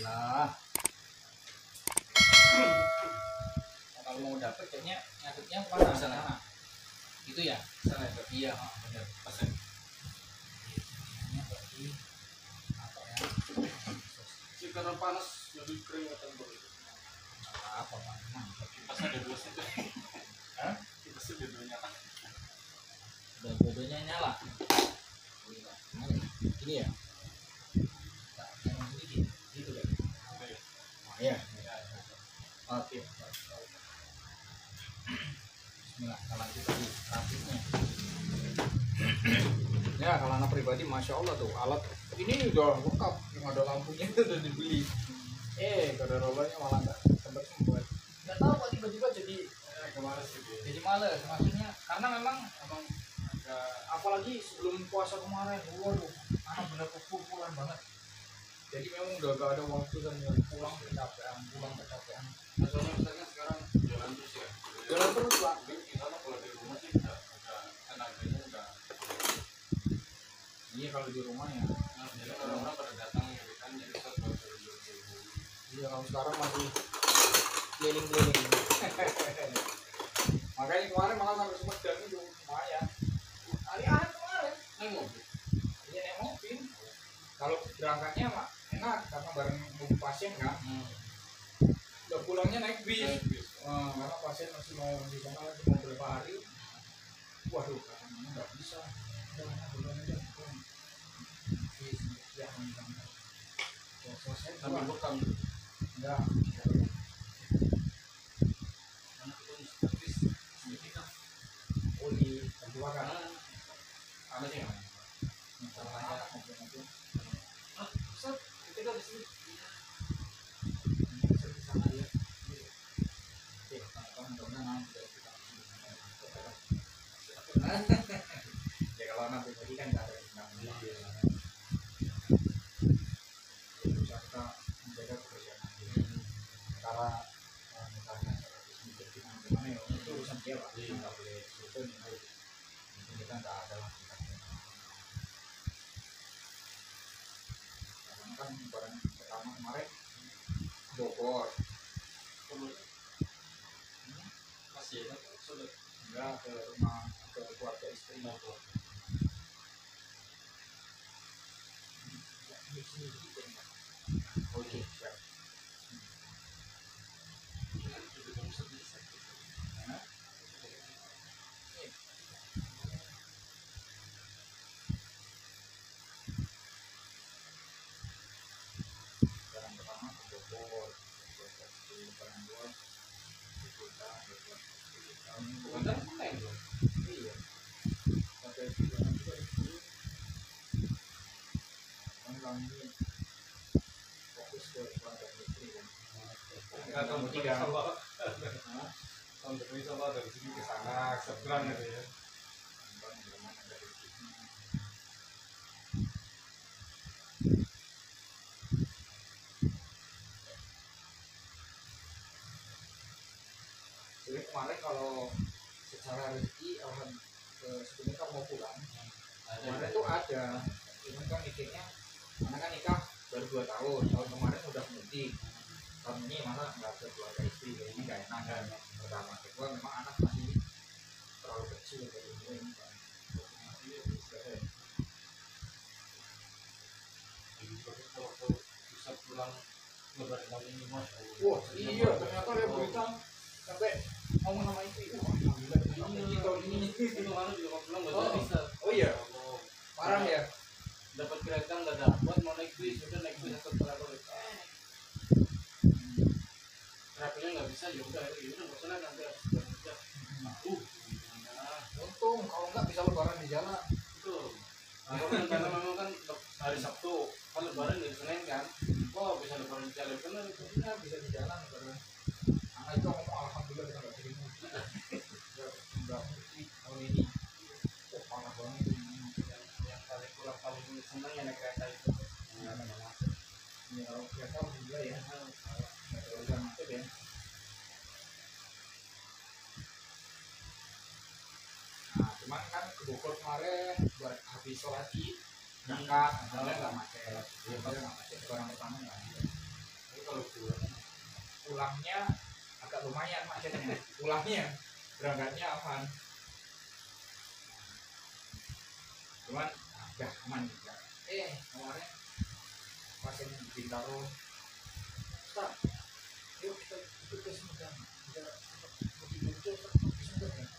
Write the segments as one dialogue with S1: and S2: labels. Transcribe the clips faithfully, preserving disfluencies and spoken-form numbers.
S1: Bismillah. Kalau mau dapet kayaknya ngaduknya kemana? Sana. Sana. Itu ya? Sana ya? Iya, oh, bener. Pesen. Ini bagi apa ya?
S2: Si karena panas jadi keringatan begitu.
S1: Apa Pak? Mantap.
S2: Kipas ada dua sih.
S1: Hah?
S2: Kipas ada dua nyala.
S1: Dua-duanya nyala. Gimana ya? Ini ya? Nah, yang sedikit. Gitu kan? Oh iya. Oke. Bismillah, kalau lanjut lagi rapidnya. Ya kalau anak pribadi, masya Allah tuh alat ini udah lengkap, yang ada lampunya itu udah dibeli. Eh, kada rollnya malah nggak sempat membuat. Nggak tahu kok tiba-tiba jadi
S2: Eh, kemarin sih.
S1: jadi males. Maksudnya karena memang emang ada, apalagi sebelum puasa kemarin, waduh, anak bener kekumpul banget. Jadi memang udah gak ada waktu dan pulang kecapean, pulang kecapean.
S2: Nah, soalnya misalnya sekarang jalan terus ya.
S1: Jalan terus Pak.
S2: Mungkin di sana kalau di rumah sih udah udah tenaganya udah.
S1: Iya kalau di rumah ya.
S2: Nah, jadi orang-orang pada datang ya kan, jadi saya baru dulu.
S1: Iya kalau sekarang masih keliling-keliling. Makanya kemarin malah sampai Sumedang itu lumayan. Hari Ahad kemarin.
S2: Naik mobil.
S1: Iya naik mobil. Kalau berangkatnya mak enak karena bareng mobil pasien kan.
S2: Hmm.
S1: Udah pulangnya naik bis.
S2: Naik bis.
S1: Wah, karena pasien masih mau di sana cuma beberapa hari. Waduh, katanya nggak bisa. Udah, pulang aja. Pulang. Bis, ya, enggak. Ya, selesai.
S2: Sambil bekam.
S1: Enggak.
S2: Mana kita mesti bis sedikit kan.
S1: Oh di kedua kan.
S2: Ada sih yang
S1: Masalahnya mobil-mobil.
S2: ah, set, kita di sini.
S1: Ya kalau anak pribadi kan nggak ada yang namanya bisa kita menjaga kebersihan cara misalnya sedikit gimana ya itu urusan dia Pak, nggak boleh itu nih kita nggak ada lah karena kan barang pertama kemarin Bogor
S2: Masih ya, sudah.
S1: enggak ke rumah ke keluarga istri
S2: Nah, tuh.
S1: oke siap.
S2: Jangan juga belum selesai.
S1: Nah, barang pertama ke Bogor barang dua ke Kota
S2: Bukan kan naik dong.
S1: iya sampai tujuan juga itu kan kami fokus ke keluarga istri kan
S2: Enggak tahu
S1: tiga
S2: sama.
S1: nah
S2: Tahun depan sama dari sini ke sana seberang gitu ya.
S1: jadi kemarin kalau secara rezeki alhamdulillah sebelumnya kan mau pulang kemarin tuh ada cuman kan mikirnya karena kan nikah baru dua tahun tahun kemarin udah mudik tahun ini malah nggak ke keluarga istri kayaknya nggak enak kan pertama kedua memang anak masih terlalu kecil dari ini kan
S2: Jadi kalau bisa pulang lebaran tahun ini mas.
S1: wah iya ternyata dia berita sampai ngomong sama istri wah alhamdulillah ini tahun ini
S2: Itu mana juga mau pulang nggak bisa.
S1: oh iya parah ya
S2: Dapat kereta nggak dapat, mau naik bis udah naik bis satu travel. Eh, travelnya nggak bisa ya udah itu udah nggak usah nanti harus kerja. Uh, nah,
S1: untung kalau nggak bisa lebaran di jalan
S2: itu. Nah, karena memang kan hari Sabtu kan lebaran di Senin kan. Oh bisa lebaran di jalan kan itu.
S1: ya bisa di jalan lebaran anak itu ngomong alhamdulillah kita nggak jadi mudik nggak mudik tahun ini oh parah banget ini
S2: Yang yang paling pulang paling seneng yang naik kereta itu.
S1: ya kalau kereta alhamdulillah ya nggak ada urusan macet ya nah cuman kan ke Bogor kemarin buat habis sholat id berangkat soalnya nggak macet ya nggak macet barang pertama nggak macet pulangnya agak lumayan macetnya. Pulangnya berangkatnya aman. Cuman udah aman juga. Eh kemarin pas yang di Bintaro, Ustaz, yuk kita ikut ke Sumedang. Kita pergi dulu ke Sumedang ya.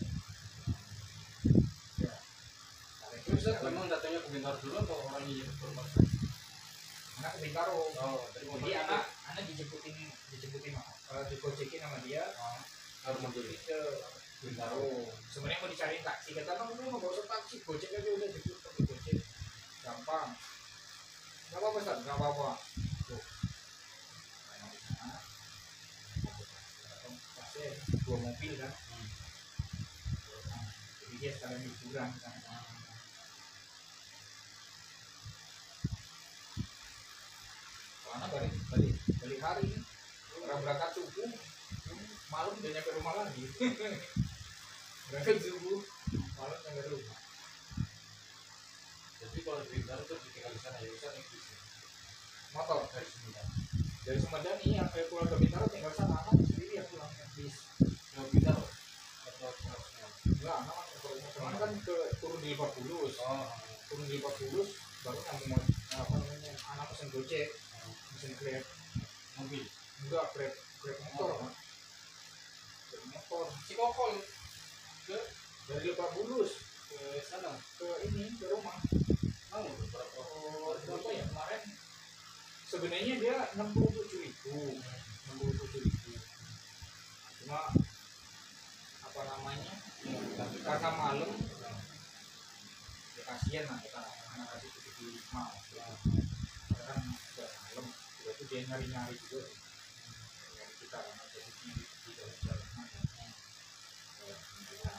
S1: Ya.
S2: Terus memang datangnya ke Bintaro dulu atau orang yang ke rumah?
S1: Anak ke Bintaro.
S2: Oh, dari
S1: Jadi anak anak dijemputin dijemputin uh, digojekin sama dia.
S2: Oh, harus
S1: Dijemputin ke Bintaro. Sebenarnya mau dicariin taksi, kata no, udah nggak usah taksi, gojek aja udah jemput pakai gojek, gampang. Nggak apa-apa Ustaz, nggak apa-apa. Tuh, pasti dua mobil kan. Jadi dia sekalian liburan kan. Karena balik balik balik hari orang berangkat subuh, malam udah nyampe rumah lagi. Berangkat subuh, malam nyampe rumah.
S2: Jadi kalau di Bintaro itu ditinggal di sana ya bisa naik bis
S1: Motor
S2: dari Sumedang.
S1: dari Sumedang nih yang kayak pulang ke Bintaro tinggal sana, anak sendiri yang pulang ke bis.
S2: Ke Bintaro atau ke
S1: Enggak, anak cuman kan ke turun di Lebak Bulus.
S2: Oh,
S1: Turun di Lebak Bulus baru nyambung apa namanya anak pesen gojek, pesen grab.
S2: mobil.
S1: Enggak, grab grab motor kan. Grab motor
S2: Cikokol ke
S1: dari Lebak Bulus
S2: ke sana.
S1: ke ini ke rumah.
S2: Mau berapa?
S1: Oh, berapa ya kemarin? Sebenarnya dia enam puluh tujuh ribu, enam puluh tujuh ribu. Cuma apa namanya? Karena malam, ya kasihan lah kita anak kasih tujuh puluh lima. Karena kan udah malam, udah itu dia nyari nyari juga. Nyari kita karena jadi di di dalam jalanan. Ya, ya.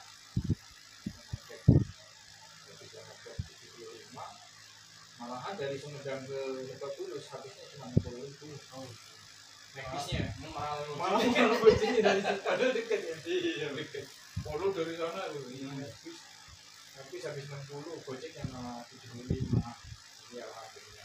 S1: Jadi dia ngecek tujuh puluh lima. Malahan dari Sumedang ke Lebak Bulus habisnya cuma enam puluh ribu. Naik bisnya
S2: Mahal.
S1: malah kalau kuncinya dari situ padahal deket ya.
S2: Iya, dekat.
S1: Polo dari sana loh, ini naik bis naik bis habis enam puluh, gojek yang tujuh puluh lima. Ya alhamdulillah.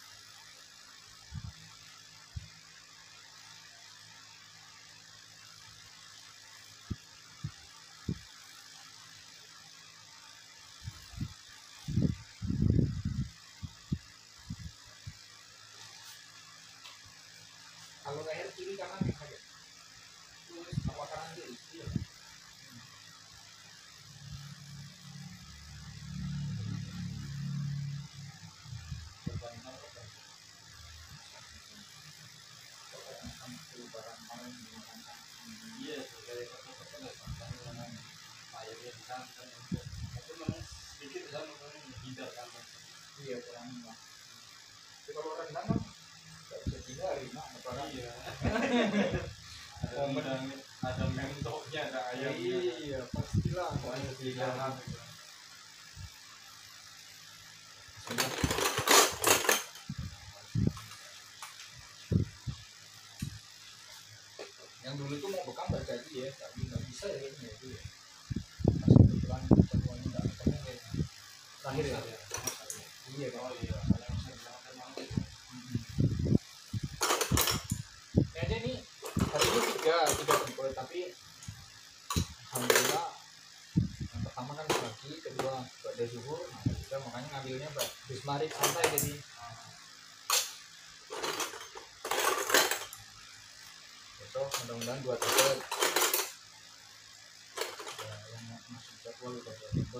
S1: Kalau leher kiri kanan yang sakit, apa kanan kiri? Iya.
S2: Iya, dari kota-kota nggak sampai dengan airnya di sana kan. Tapi memang sedikit di sana kan menghindar kan.
S1: Iya kurang lah. Tapi kalau rendang kan nggak bisa dihindari, nah apalagi
S2: Iya. Ada rendang, ada mentoknya, ada ayamnya.
S1: iya pastilah
S2: Pokoknya di dalam.
S1: yang dulu itu mau bekam nggak jadi ya, tapi nggak bisa ya kayaknya itu ya. Pas kebetulan ketemuannya nggak ketemu kayaknya. Terakhir ya. Iya kan.
S2: Oh iya, ada yang saya bilang kan mau itu.
S1: Kayaknya ini hari ini tiga tiga tipe, tapi alhamdulillah yang pertama kan pagi, kedua pada zuhur, nah kita makanya ngambilnya bis maghrib santai jadi. Besok mudah-mudahan dua tipe. Ya, yang masuk jadwal udah dua tipe.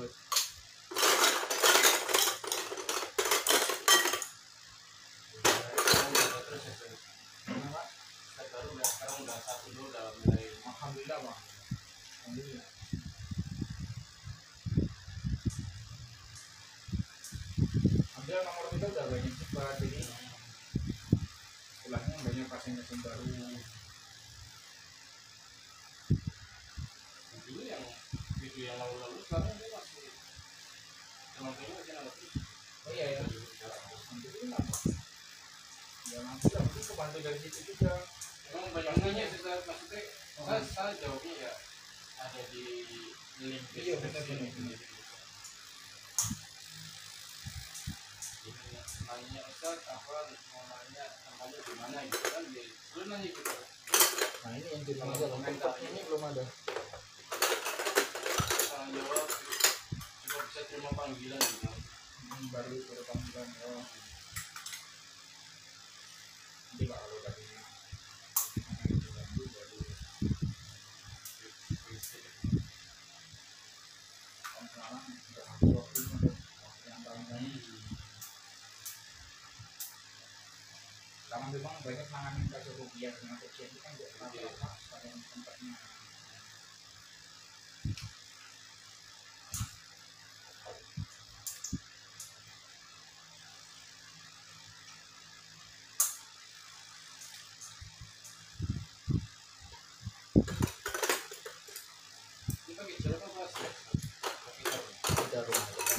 S2: Terus ya, saya
S1: Kenapa?
S2: saya baru udah sekarang udah satu dulu udah mulai.
S1: Alhamdulillah bang. Alhamdulillah. Alhamdulillah nomor kita udah banyak cepat, jadi pulangnya banyak pasien-pasien baru.
S2: Dulu yang video yang lalu-lalu sekarang dia masih penontonnya masih nambah terus.
S1: Oh iya ya. Nanti itu kenapa? Ya nanti lah, mungkin kebantu dari situ juga.
S2: Emang banyak nanya sih saya, maksudnya saya, saya jawabnya ya ada di link
S1: Iya, benar,
S2: deskripsi
S1: benar, benar.
S2: ini nanya Ustaz apa mau nanya tempatnya di mana gitu kan dia selalu nanya gitu
S1: Nah ini yang jadi masalah, tempatnya ini belum ada.
S2: Tanggung jawab juga bisa terima panggilan gitu.
S1: Hmm, baru baru panggilan oh. Nanti kalau tadi karena memang banyak nanganin kasus rupiah dengan rupiah itu kan juga rata-rata pada tempatnya.
S2: Ini pakai jalan apa sih?
S1: Ada rumah kita.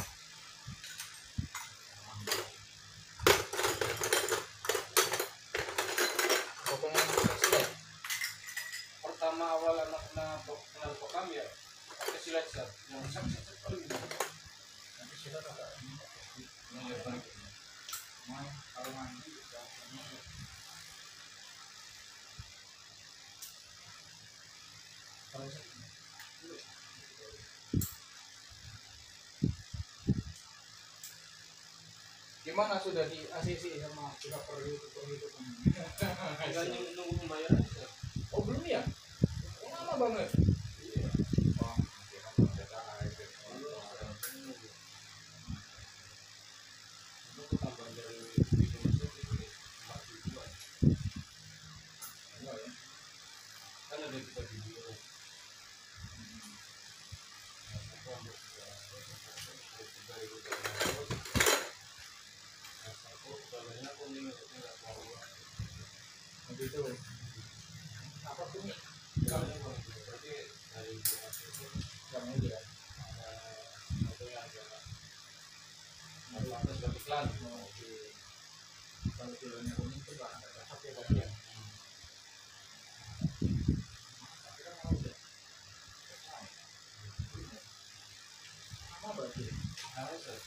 S1: Pokoknya silat.
S2: Pertama awal anak-anak kenal pokam ya pakai silat sat. Yang sakit sekali.
S1: Nanti silat agak ini.
S2: Nah, ya baik.
S1: Main kalau mandi bisa ini. Kalau saya gimana sudah di A C C sama sudah per YouTube per YouTube
S2: Hanya menunggu pembayaran aja.
S1: oh belum ya? Oh, lama banget.
S2: Iya.
S1: Wah, kira data aja.
S2: Itu tambahan dari video itu empat ribuan.
S1: Enggak ya?
S2: Kan ada kita video. Aku ambil tiga ribu terus. Aku banyak aku nih nggak tahu.
S1: Begitu. Apa tuh nih?
S2: Kalau berarti dari itu
S1: Kamu dia.
S2: ada yang ada ada atas dari iklan.
S1: Oke. Kalau filmnya kuning itu nggak ada cocok ya berarti ya. Kira mau deh. Sama berarti.
S2: Harus ya.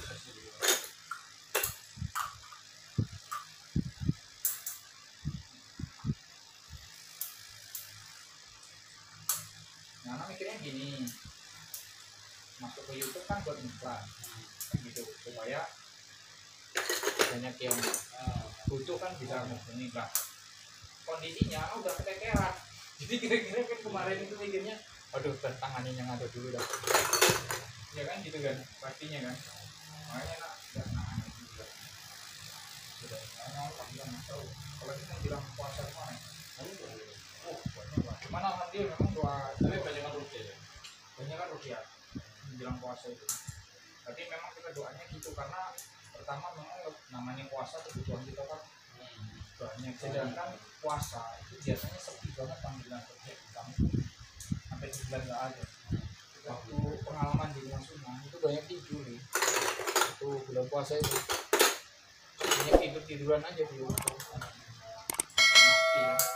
S1: Nah, nah mikirnya gini, masuk ke YouTube kan buat iklan, kan gitu supaya banyak yang butuh kan bisa menghubungi lah. Kondisinya ah, udah keteteran, jadi kira-kira kan kemarin itu mikirnya, aduh tangani yang ada dulu dah, ya kan gitu kan, pastinya kan, makanya nak nggak nangani juga, sudah nggak nggak nggak tahu, kalau kita bilang puasa kemana? Oh, gimana alhamdulillah memang doa
S2: Tapi banyak kan rupiah ya.
S1: banyak kan rupiah menjelang puasa itu. Tapi memang kita doanya gitu karena pertama memang namanya puasa kebutuhan kita kan banyak. Sedangkan puasa itu biasanya sepi banget panggilan kerja kami sampai sebulan nggak ada. Waktu pengalaman di rumah Sunan itu banyak tidur nih. Itu bulan puasa itu banyak tidur tiduran aja di rumah. Iya.